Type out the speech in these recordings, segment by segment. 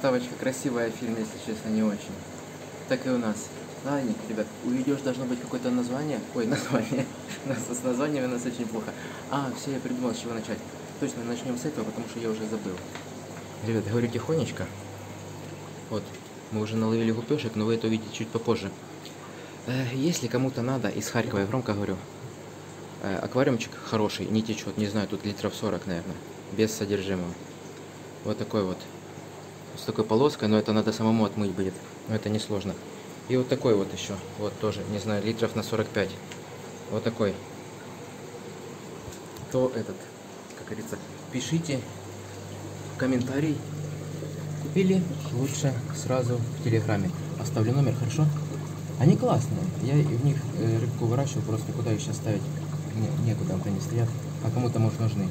Заставочка красивая, фильм, если честно, не очень. Так и у нас. Ладно, ребят, у видео должно быть какое-то название. Ой, название. С названием у нас очень плохо. Все, я придумал, с чего начать. Точно, начнем с этого, потому что я уже забыл. Ребят, говорю тихонечко. Вот, мы уже наловили гупешек, но вы это увидите чуть попозже. Если кому-то надо, из Харькова, я громко говорю, аквариумчик хороший, не течет, не знаю, тут литров 40, наверное, без содержимого. Вот такой вот, с такой полоской, но это надо самому отмыть будет, но это несложно. И вот такой вот еще, вот тоже, не знаю, литров на 45. Вот такой. То этот, как говорится, пишите в комментарий. Купили, лучше сразу в Телеграме. Оставлю номер, хорошо? Они классные. Я в них рыбку выращивал, просто куда их сейчас ставить? Некуда, вот они стоят. А кому-то, может, нужны.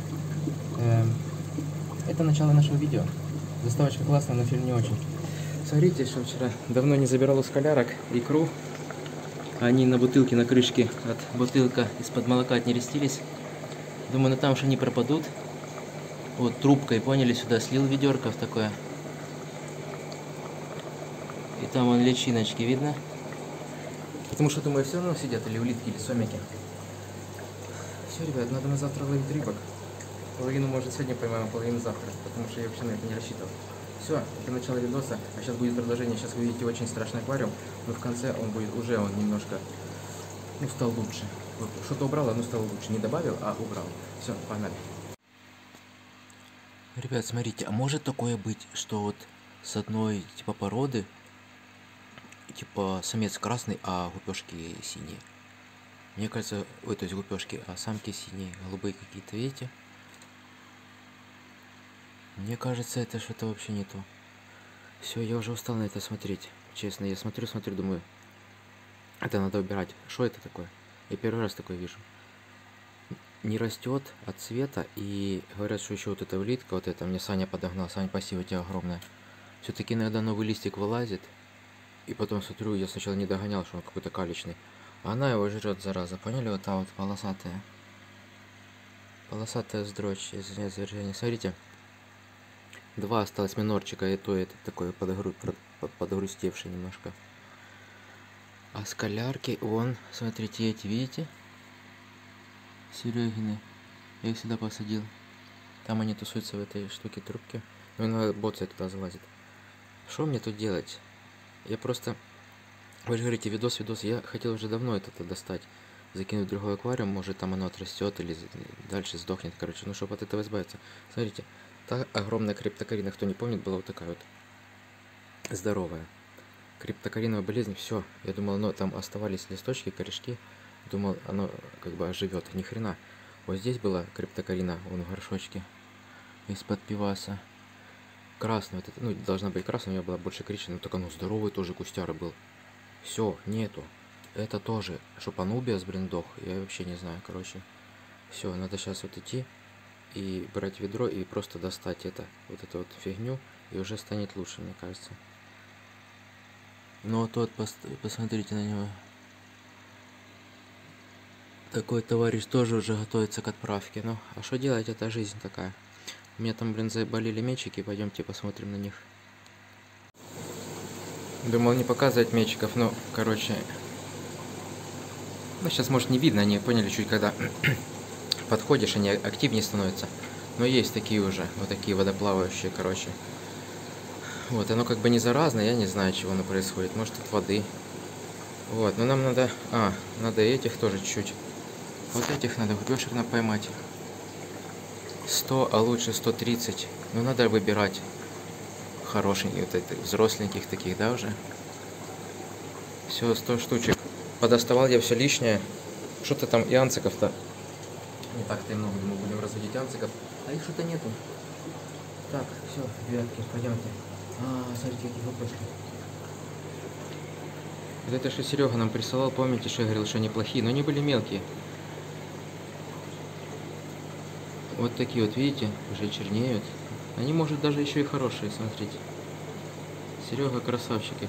Это начало нашего видео. Заставочка классная, но фильм не очень. Смотрите, что вчера давно не забирал у скалярок икру. Они на бутылке, на крышке от бутылка из-под молока отнерестились. Думаю, ну там уж они пропадут. Вот трубкой, поняли, сюда слил ведерко в такое. И там вон личиночки видно. Потому что, думаю, все равно сидят или улитки, или сомики. Все, ребят, надо на завтра ловить рыбок. Половину, может, сегодня поймаем, а половину завтра. Потому что я вообще на это не рассчитывал. Все, это начало видоса. А сейчас будет продолжение. Сейчас вы видите очень страшный аквариум. Но в конце он будет уже, он немножко, ну, стал лучше. Что-то убрал, оно стало лучше. Не добавил, а убрал. Все, погнали. Ребят, смотрите, а может такое быть, что вот с одной типа породы, типа самец красный, а гупешки синие? Мне кажется, ой, то есть гупешки, а самки синие, голубые какие-то, видите? Мне кажется, это что-то вообще не то. Все, я уже устал на это смотреть. Честно, я смотрю, думаю, это надо убирать. Что это такое? Я первый раз такое вижу. Не растет от цвета, и говорят, что еще вот эта улитка, вот это мне Саня подогнал. Сань, спасибо тебе огромное. Все-таки иногда новый листик вылазит, и потом смотрю, я сначала не догонял, что он какой-то калечный. А она его жрет, зараза, поняли? Вот та вот полосатая. Полосатая сдрочь, извиняюсь за выражение. Смотрите. Два осталось минорчика, и то это такой подгрустевший немножко. А скалярки, вон, смотрите, эти, видите? Серегины. Я их сюда посадил. Там они тусуются в этой штуке трубки. Ну, иногда боцай туда залазит. Что мне тут делать? Я просто... Вы же говорите, видос. Я хотел уже давно это достать. Закинуть в другой аквариум. Может, там оно отрастет или дальше сдохнет. Короче, ну, чтобы от этого избавиться. Смотрите. Та огромная криптокарина, кто не помнит, была вот такая вот. Здоровая. Криптокариновая болезнь. Все. Я думал, ну, там оставались листочки, корешки. Думал, оно как бы оживет. Ни хрена. Вот здесь была криптокарина, вон в горшочке. Из-под пиваса. Красная. Вот это, ну, должна быть красная, у нее была больше коричневая. Но только ну, здоровый тоже кустяра был. Все, нету. Это тоже. Чтоб анубиас, блин, дох. Я вообще не знаю, короче. Все, надо сейчас вот идти. И брать ведро и просто достать это. Вот эту вот фигню. И уже станет лучше, мне кажется. Ну, тот, посмотрите на него. Такой товарищ тоже уже готовится к отправке. Ну, а что делать, это жизнь такая. У меня там, блин, заболели мечики, пойдемте посмотрим на них. Думал не показывать мечиков, но, короче... Ну, сейчас, может, не видно, они поняли чуть, когда подходишь, они активнее становятся. Но есть такие уже, вот такие водоплавающие, короче. Вот, оно как бы не заразное, я не знаю, чего оно происходит. Может, от воды. Вот, но нам надо... надо этих тоже чуть-чуть. Вот этих надо, гупешек надо поймать. 100, а лучше 130. Ну, надо выбирать хорошеньких, вот этих, взросленьких таких, да, уже. Все, 100 штучек. Подоставал я все лишнее. Что-то там и анциков-то. Не так-то и много, мы будем разводить анциков. А их что-то нету. Так, все, ребятки, пойдемте. Смотрите, какие гупешки. Вот это что Серега нам присылал, помните, что я говорил, что они плохие, но они были мелкие. Вот такие вот, видите, уже чернеют. Они, может, даже еще и хорошие, смотрите. Серега красавчики.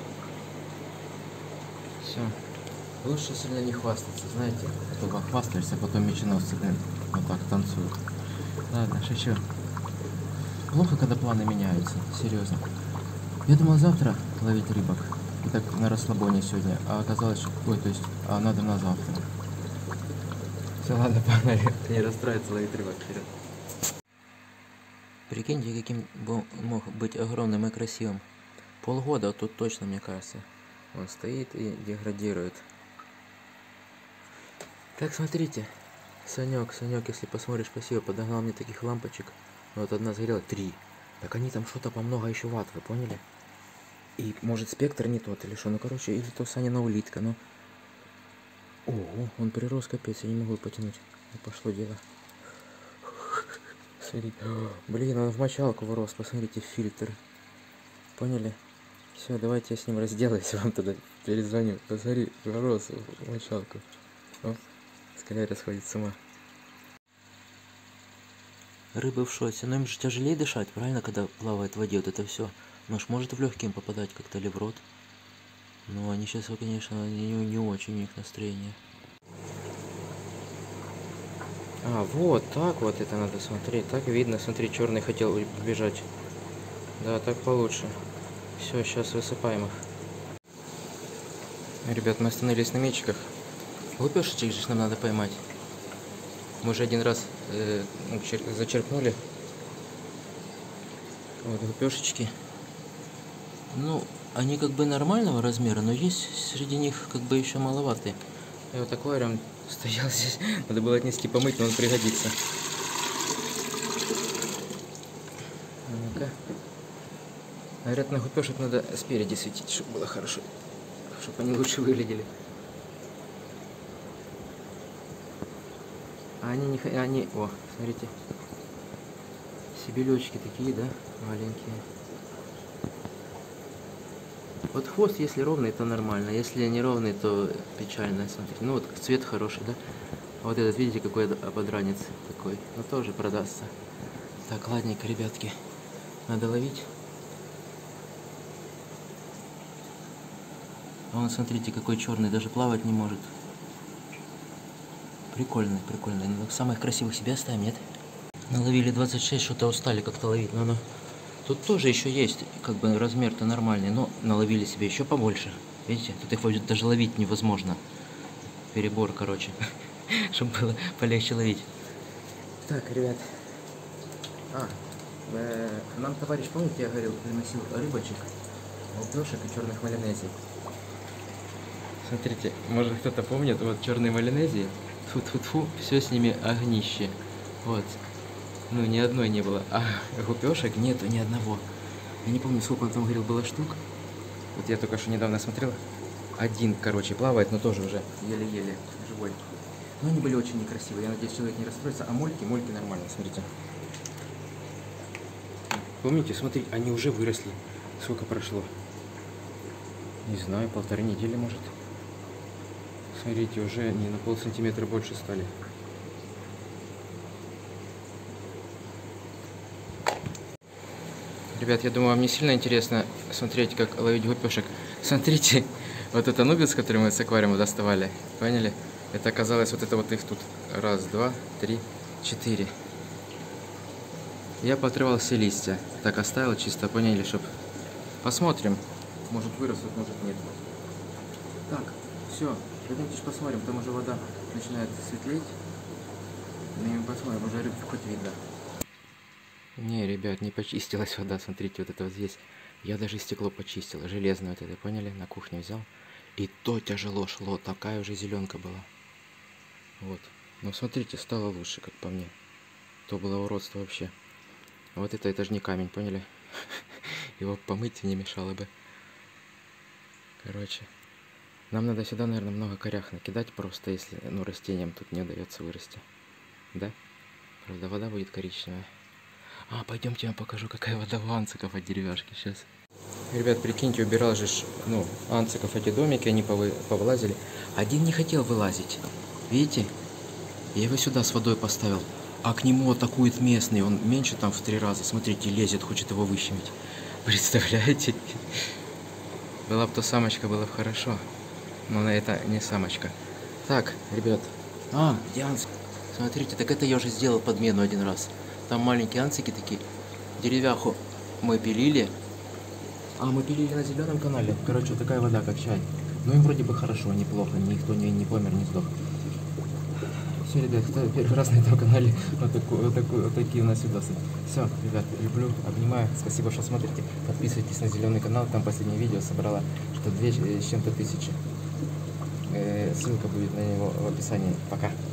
Все. Лучше сильно не хвастаться, знаете. Только хвастаешься, потом меченосцы, блин, вот так танцуют. Ладно, шучу. Плохо, когда планы меняются, серьезно. Я думал завтра ловить рыбок. И так на расслабоне сегодня. А оказалось, что... Ой, то есть, надо на завтра. Все, ладно, погнали. Не расстраиваться, ловить рыбок вперед. Прикиньте, каким мог быть огромным и красивым. Полгода, а тут точно, мне кажется. Он стоит и деградирует. Так, смотрите. Санек, если посмотришь, спасибо, подогнал мне таких лампочек. Вот одна сгорела, 3. Так они там что-то по много еще ватт, вы поняли? И может спектр не тот или что, ну короче, или то Санина улитка, но... Ого, он прирос капец, я не могу потянуть. Пошло дело. Смотрите, блин, он в мочалку вырос, посмотрите, фильтр. Поняли? Все, давайте я с ним разделаюсь, вам тогда перезвоню. Посмотри, вырос в мочалку. О, скорее расходит с ума. Рыбы в шоке, но им же тяжелее дышать, правильно, когда плавает в воде, вот это все. Ну ж может в легкие попадать как-то или в рот. Но они сейчас, конечно, не очень у них настроение. А, вот так вот это надо смотреть. Так видно, смотри, черный хотел убежать. Да, так получше. Все, сейчас высыпаем их. Ребят, мы остановились на мячиках. Лупешечек же нам надо поймать. Мы уже один раз зачерпнули. Вот лупешечки. Ну, они как бы нормального размера, но есть среди них как бы еще маловатые. И вот аквариум стоял здесь. Надо было отнести помыть, но он пригодится. Ну-ка. Говорят, на гупешек надо спереди светить, чтобы было хорошо. Чтобы они лучше выглядели. А они не... Они... О, смотрите. Себелечки такие, да? Маленькие. Вот хвост, если ровный, то нормально. Если не ровный, то печально. Смотрите. Ну вот цвет хороший, да? А вот этот, видите, какой ободранец такой. Но тоже продастся. Так, ладненько, ребятки. Надо ловить. А он, смотрите, какой черный, даже плавать не может. Прикольный, прикольный. Ну, самых красивых себе оставим, нет? Наловили 26, что-то устали как-то ловить. Но тут тоже еще есть, как бы размер-то нормальный, но наловили себе еще побольше. Видите, тут их даже ловить невозможно. Перебор, короче. Чтобы было полегче ловить. Так, ребят. Нам товарищ, помните, я говорил, приносил рыбочек, лупешек и черных малинезий. Смотрите, может кто-то помнит, вот черные малинезии. Тьфу-тьфу-тьфу, все с ними огнище. Вот. Ну, ни одной не было. А гупешек нету ни одного. Я не помню, сколько он там говорил, было штук. Вот я только что недавно смотрел. Один, короче, плавает, но тоже уже еле-еле живой. Но они были очень некрасивые. Я надеюсь, человек не расстроится. А мольки нормально, смотрите. Помните, смотри, они уже выросли. Сколько прошло? Не знаю, 1,5 недели, может. Смотрите, уже не на полсантиметра больше стали. Ребят, я думаю, вам не сильно интересно смотреть, как ловить гупешек. Смотрите, вот это нубец, который мы с аквариума доставали, поняли? Это оказалось вот это вот их тут. 1, 2, 3, 4. Я поотрывал все листья. Так оставил чисто, поняли, чтобы... Посмотрим. Может вырастут, может нет. Так, все. Пойдемте посмотрим, там уже вода начинает светлеть. И посмотрим, уже рыбку хоть видно. Не, ребят, не почистилась вода, смотрите, вот это вот здесь. Я даже стекло почистил, железное вот это, поняли? На кухне взял. И то тяжело шло, такая уже зеленка была. Вот. Но смотрите, стало лучше, как по мне. То было уродство вообще. А вот это же не камень, поняли? Его помыть не мешало бы. Короче. Нам надо сюда, наверное, много корях накидать просто, если, ну, растениям тут не удается вырасти. Да? Правда, вода будет коричневая. А, пойдемте, я вам покажу, какая вода у анциков от деревяшки сейчас. Ребят, прикиньте, убирал же, ну, анциков эти домики, они повылазили. Один не хотел вылазить. Видите? Я его сюда с водой поставил. А к нему атакует местный. Он меньше там в 3 раза. Смотрите, лезет, хочет его выщемить. Представляете? Была бы то самочка, было бы хорошо. Но это не самочка. Так, ребят. А, где анцик? Смотрите, так это я уже сделал подмену один раз. Там маленькие анцики такие. Деревяху мы пилили. А, мы пилили на зеленом канале. Короче, такая вода, как чай. Ну им вроде бы хорошо, неплохо. Никто не помер, не сдох. Все, ребят, кто первый раз на этом канале, вот такие у нас видосы. Все, ребят, люблю, обнимаю. Спасибо, что смотрите. Подписывайтесь на зеленый канал. Там последнее видео собрала, что 2 с чем-то тысячи. Ссылка будет на него в описании. Пока.